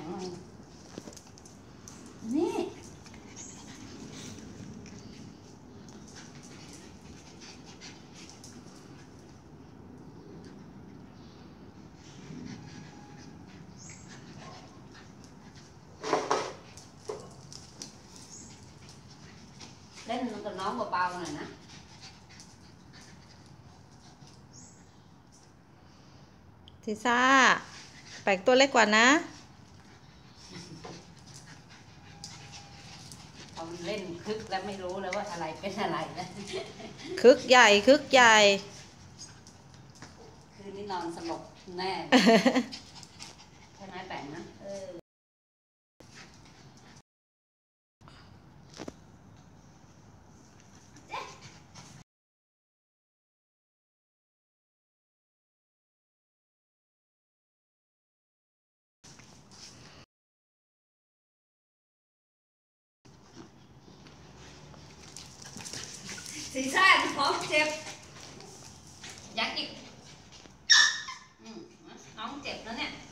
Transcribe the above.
นี่เล่นกับน้องเบาๆหน่อยนะซีซ่าแปลกตัวเล็กกว่านะพอมันเล่นคึกแล้วไม่รู้แล้วว่าอะไรเป็นอะไรนะคึกใหญ่คึกใหญ่คืนนี้นอนสลบแน่ใช่ไหมแปลกนะซีซ่าท้องเจ็บยักอีกน้องเจ็บแล้วเนี่ย